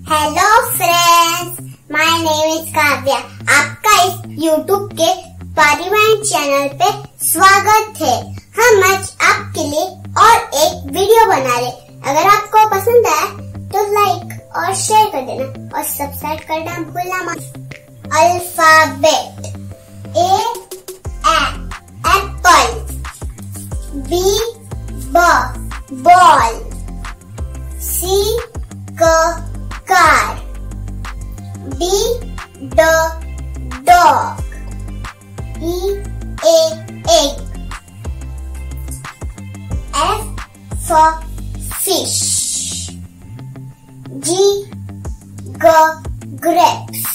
Hello friends, my name is Kavya. आपका इस YouTube के परिवार चैनल पे स्वागत है। हम आज आपके लिए और एक वीडियो बना रहे। अगर आपको पसंद आए तो लाइक और शेयर कर देना और सब्सक्राइब करना भूलना मत। Alphabet A apple, B ball, C car, D dog, E egg, F fish, G grapes,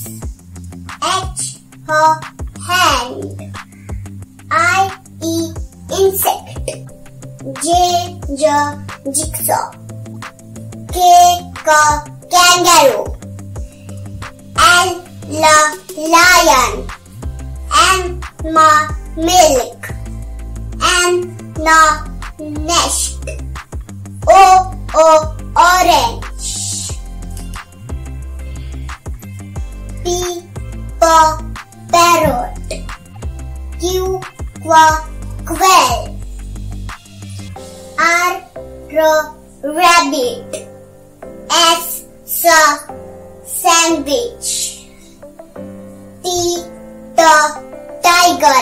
H hand, I insect, J jigsaw, K kangaroo, L lion, M milk, N nest, O orange, P parrot, Q quail, R rabbit, S sandwich, T tiger,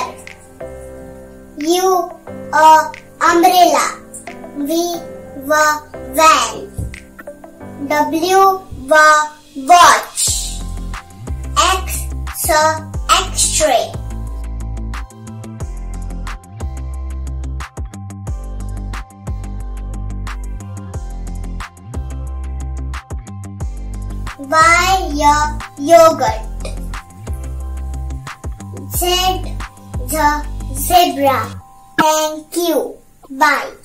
U umbrella, V van, W watch, X X-ray, Y yogurt, Z zebra. Thank you. Bye.